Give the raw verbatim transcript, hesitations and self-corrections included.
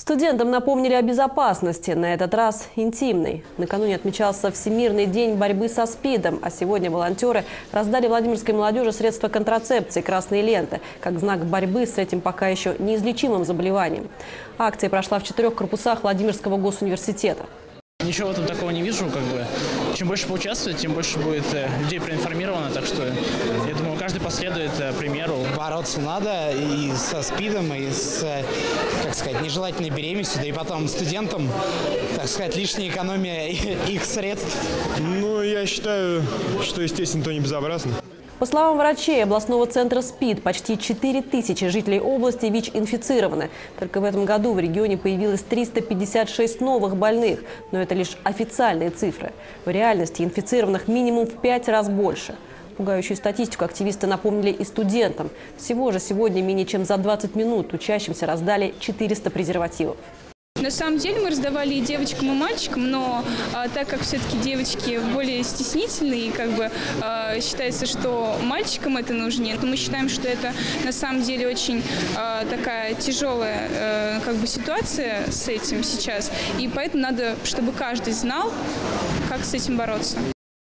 Студентам напомнили о безопасности, на этот раз интимной. Накануне отмечался Всемирный день борьбы со СПИДом, а сегодня волонтеры раздали владимирской молодежи средства контрацепции «Красные ленты», как знак борьбы с этим пока еще неизлечимым заболеванием. Акция прошла в четырех корпусах Владимирского госуниверситета. Ничего в этом такого не вижу, как бы. Чем больше поучаствует, тем больше будет людей проинформировано, так что я думаю, каждый последует примеру. Бороться надо и со СПИДом, и с, как сказать, нежелательной беременностью, да и потом студентам, так сказать, лишняя экономия их средств. Ну, я считаю, что, естественно, то не безобразно. По словам врачей областного центра СПИД, почти четыре тысячи жителей области ВИЧ-инфицированы. Только в этом году в регионе появилось триста пятьдесят шесть новых больных. Но это лишь официальные цифры. В реальности инфицированных минимум в пять раз больше. Пугающую статистику активисты напомнили и студентам. Всего же сегодня менее чем за двадцать минут учащимся раздали четыреста презервативов. На самом деле мы раздавали и девочкам, и мальчикам, но а, так как все-таки девочки более стеснительные, и как бы а, считается, что мальчикам это нужнее, то мы считаем, что это на самом деле очень а, такая тяжелая а, как бы ситуация с этим сейчас, и поэтому надо, чтобы каждый знал, как с этим бороться.